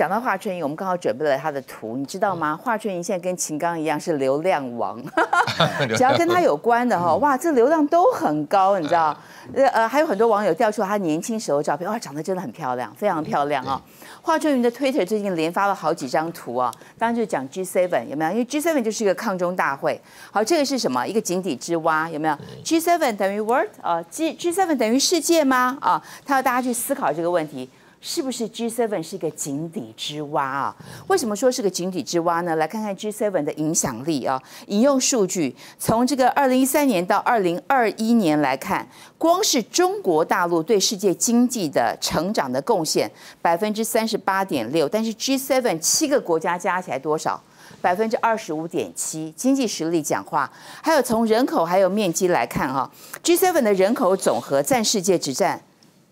讲到华春莹，我们刚好准备了他的图，你知道吗？华春莹现在跟秦刚一样是流量王，只要跟他有关的哈，哇，这流量都很高，你知道？还有很多网友调出他年轻时候的照片，哇，长得真的很漂亮，非常漂亮啊。华春莹的 Twitter 最近连发了好几张图啊，当然就讲 G7 有没有？因为 G7 就是一个抗中大会。好，这个是什么？一个井底之蛙有没有 ？G7 等于 World 啊？G7 等于世界吗？啊，他要大家去思考这个问题。是不是 G7 是一个井底之蛙啊？为什么说是个井底之蛙呢？来看看 G7 的影响力啊！引用数据，从这个2013年到2021年来看，光是中国大陆对世界经济的成长的贡献38.6%，但是 G7 7个国家加起来多少？25.7%，经济实力讲话。还有从人口还有面积来看哈，G7 的人口总和占世界只占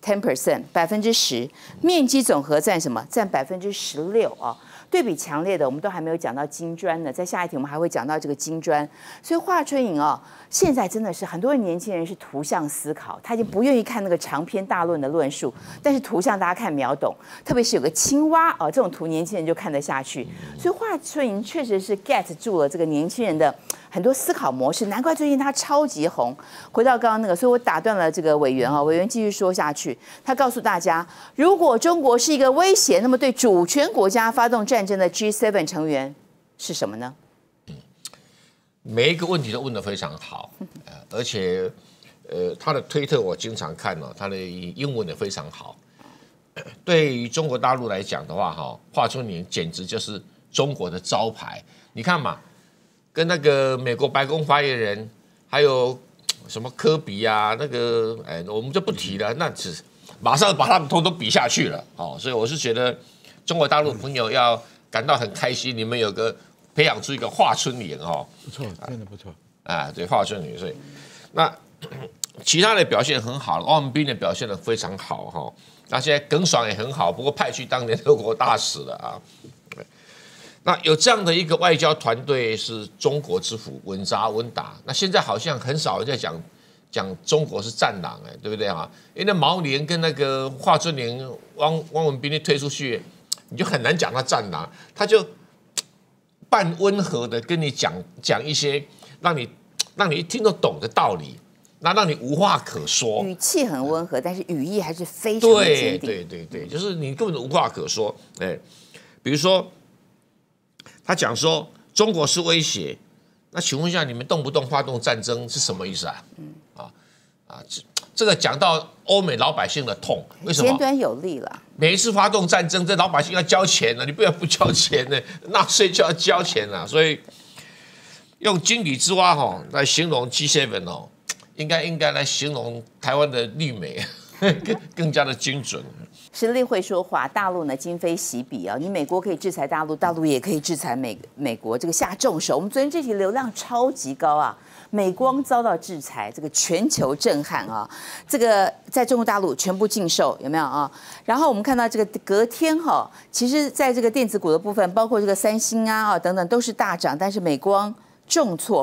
10%，10%，面积总和占什么？占16%啊！对比强烈的，我们都还没有讲到金砖呢，在下一题我们还会讲到这个金砖。所以华春莹哦，现在真的是很多年轻人是图像思考，他已经不愿意看那个长篇大论的论述，但是图像大家看秒懂，特别是有个青蛙哦，这种图年轻人就看得下去。所以华春莹确实是 get 住了这个年轻人的很多思考模式，难怪最近他超级红。回到刚刚那个，所以我打断了这个委员啊，委员继续说下去。他告诉大家，如果中国是一个威胁，那么对主权国家发动战争的 G7 成员是什么呢？ 每一个问题都问得非常好，而且他的推特我经常看哦，他的英文也非常好。对于中国大陆来讲的话，华春莹简直就是中国的招牌。你看嘛，跟那个美国白宫发言人，还有什么科比啊，那个我们就不提了，那只马上把他们通通比下去了。所以我是觉得中国大陆朋友要感到很开心，你们有个培养出一个华春莹不错，真的不错啊，对，华春莹。所以那其他的表现很好，汪文斌的表现得非常好那现在耿爽也很好，不过派去当联合国大使了啊。那有这样的一个外交团队是中国之福，稳扎稳打。那现在好像很少人在讲中国是战狼对不对啊？因为毛连跟那个华春莹、汪文斌一推出去，你就很难讲他战狼，他就半温和的跟你讲一些让你听得懂的道理，那让你无话可说。 语气很温和，但是语义还是非常的坚定。 对，就是你根本无话可说。比如说他讲说中国是威胁，那请问一下，你们动不动发动战争是什么意思啊？这个讲到欧美老百姓的痛，为什么？ 尖端有力了。 每一次发动战争，这老百姓要交钱了，你不要不交钱呢，纳税就要交钱了。所以用井底之蛙来形容 G7 应该来形容台湾的绿媒更加的精准。 实力会说话，大陆呢今非昔比啊！你美国可以制裁大陆，大陆也可以制裁美国，这个下重手。我们昨天这题流量超级高啊！美光遭到制裁，这个全球震撼啊！这个在中国大陆全部禁售，有没有啊？然后我们看到这个隔天其实在这个电子股的部分，包括这个三星啊等等都是大涨，但是美光重挫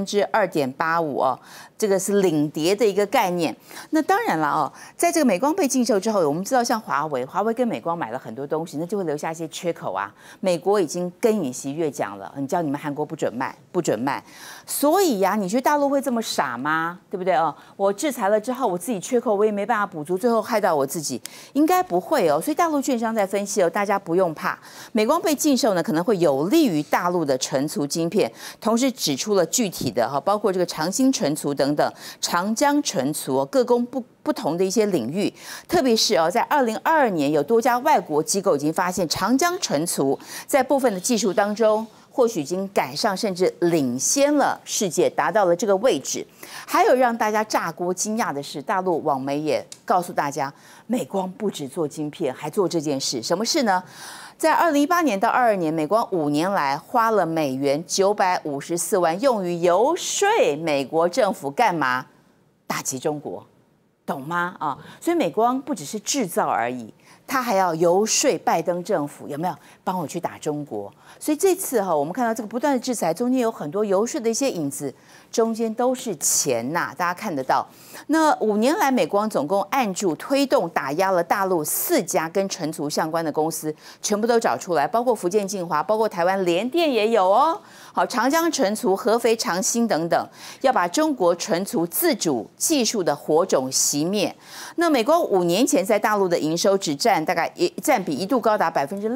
2.85%这个是领跌的一个概念。那当然了在这个美光被禁售之后，我们知道像华为跟美光买了很多东西，那就会留下一些缺口啊。美国已经跟尹锡悦讲了，你叫你们韩国不准卖。所以你觉得大陆会这么傻吗？对不对我制裁了之后，我自己缺口我也没办法补足，最后害到我自己，应该不会所以大陆券商在分析大家不用怕，美光被禁售呢，可能会有利于大陆的存储晶片，同时指出了具体的包括这个长兴存储等等，长江存储各供不同的一些领域，特别是在2022年有多家外国机构已经发现长江存储在部分的技术当中，或许已经赶上甚至领先了世界，达到了这个位置。还有让大家炸锅惊讶的是，大陆网媒也告诉大家，美光不只做晶片，还做这件事。什么事呢？在2018年到22年，美光5年来花了美元954万，用于游说美国政府干嘛？打击中国，懂吗？所以美光不只是制造而已， 他还要游说拜登政府有没有帮我去打中国？所以这次我们看到这个不断的制裁，中间有很多游说的一些影子，中间都是钱呐，大家看得到。那5年来，美光总共按住推动打压了大陆4家跟存储相关的公司，全部都找出来，包括福建晋华，包括台湾联电也有哦。好，长江存储、合肥长兴等等，要把中国存储自主技术的火种熄灭。那美光5年前在大陆的营收只占大概占比一度高达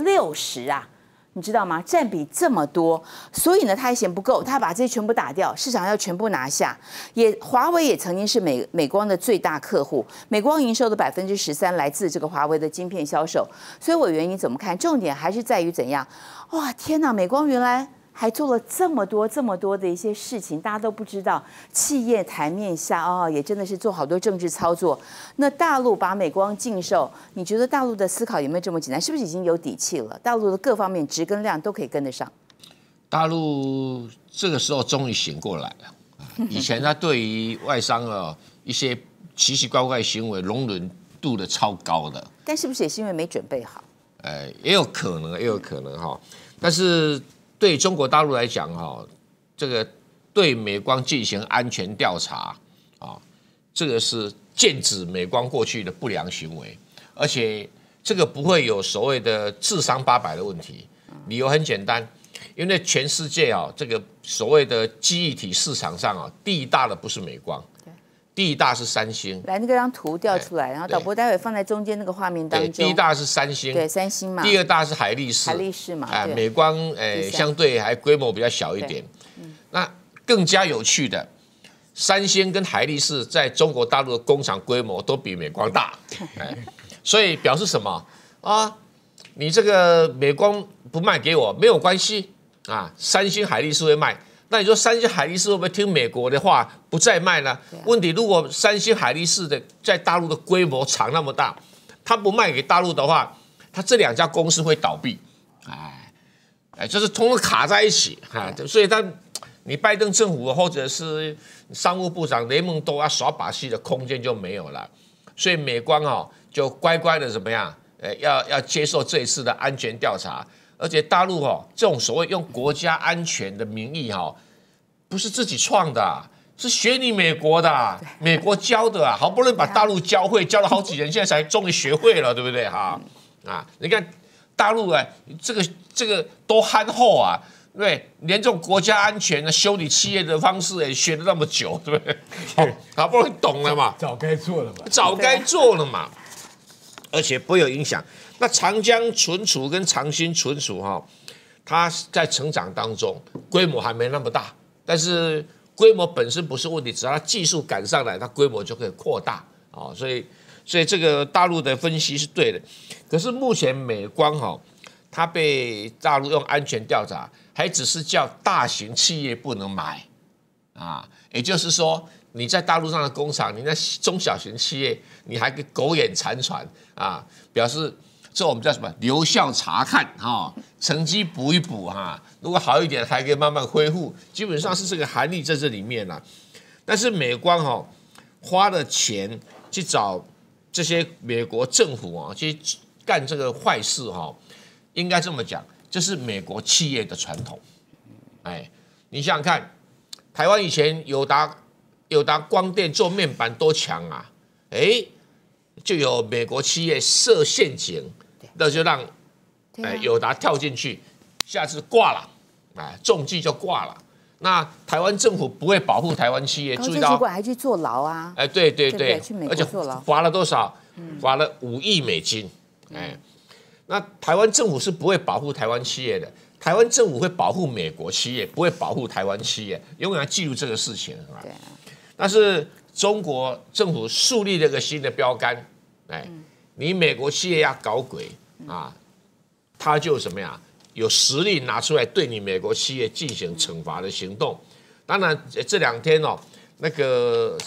60%啊。你知道吗？占比这么多，所以呢，他还嫌不够，他把这些全部打掉，市场要全部拿下。华为也曾经是美光的最大客户，美光营收的13%来自这个华为的晶片销售。所以委员你怎么看？重点还是在于怎样？哇，天哪！美光原来还做了这么多的一些事情，大家都不知道。企业台面下也真的是做好多政治操作。那大陆把美光禁售，你觉得大陆的思考有没有这么简单？是不是已经有底气了？大陆的各方面值跟量都可以跟得上。 大陆这个时候终于醒过来了。以前他对于外商一些奇奇怪怪行为容忍度的超高的， 但是不是也是因为没准备好？ 也有可能哈。但是对中国大陆来讲这个对美光进行安全调查这个是剑指美光过去的不良行为，而且这个不会有所谓的智商800的问题。理由很简单，因为全世界这个所谓的记忆体市场上第一大的不是美光，第一大是三星。 来，那个张图调出来，然后导播待会放在中间那个画面当中。 第一大是三星， 对，三星嘛。 第二大是海力士， 海力士嘛。 美光相对还规模比较小一点。那更加有趣的，三星跟海力士在中国大陆的工厂规模都比美光大，所以表示什么啊？你这个美光不卖给我没有关系啊，三星海力士会卖。那你说三星海力士会不会听美国的话不再卖呢？问题如果三星海力士的在大陆的规模厂那么大，他不卖给大陆的话，他这2家公司会倒闭，就是通通卡在一起所以你拜登政府或者是商务部长雷蒙多耍把戏的空间就没有了，所以美光就乖乖的怎么样？要接受这一次的安全调查。而且大陆这种所谓用国家安全的名义不是自己创的，是学你美国的，美国教的好不容易把大陆教会，教了好几年，现在才终于学会了，对不对你看大陆这个多憨厚啊，对，连这种国家安全的修理企业的方式也学了那么久，对不对？好不容易懂了嘛， 早该做了嘛， 早该做了嘛，而且不会有影响。那长江存储跟长兴存储它在成长当中，规模还没那么大，但是规模本身不是问题，只要它技术赶上来，它规模就可以扩大所以这个大陆的分析是对的。可是目前美光它被大陆用安全调查，还只是叫大型企业不能买也就是说你在大陆上的工厂，你那中小型企业，你还可以苟延残喘表示。这我们叫什么？留校察看成绩补一补如果好一点，还可以慢慢恢复。基本上是这个含义在这里面了。但是美光花了钱去找这些美国政府去干这个坏事应该这么讲，这是美国企业的传统。你想想看，台湾以前友达光电做面板多强就有美国企业设陷阱。那就让友达跳进去，下次挂了，中计就挂了。那台湾政府不会保护台湾企业，注意到， 主管还去坐牢啊？ 对， 去美国坐牢， 罚了多少？罚了5亿美金。那台湾政府是不会保护台湾企业的，台湾政府会保护美国企业，不会保护台湾企业，永远要记住这个事情。但是中国政府树立了一个新的标杆，你美国企业要搞鬼他就什么呀？有实力拿出来对你美国企业进行惩罚的行动。当然这2天那个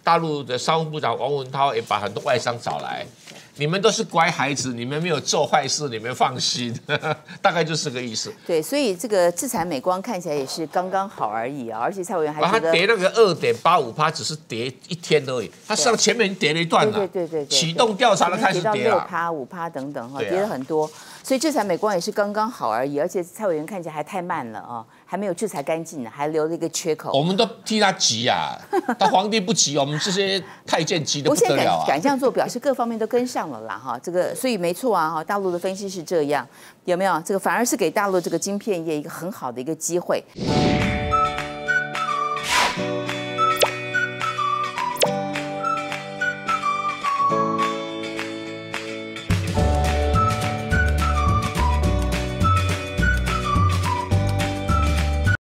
大陆的商务部长王文涛也把很多外商找来，你们都是乖孩子，你们没有做坏事，你们放心，大概就是这个意思。 对，所以这个制裁美光看起来也是刚刚好而已啊，而且蔡委员还觉得它跌那个2.85%，只是跌一天而已，它上前面已经跌了一段了， 对， 启动调查了开始跌了 ，6%、5%等等哈，跌了很多，所以制裁美光也是刚刚好而已，而且蔡委员看起来还太慢了啊，还没有制裁干净呢，还留了一个缺口。 我们都替他急啊，他皇帝不急，我们这些太监急得不得了啊。 敢这样做，表示各方面都跟上了啦哈，这个所以没错啊哈，大陆的分析是这样，有没有？这个反而是给大陆这个晶片业一个很好的一个机会。